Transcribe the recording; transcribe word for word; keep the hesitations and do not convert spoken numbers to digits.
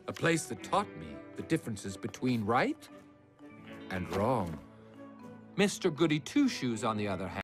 A place that taught me the differences between right and wrong. Mister Goody Two-Shoes, on the other hand,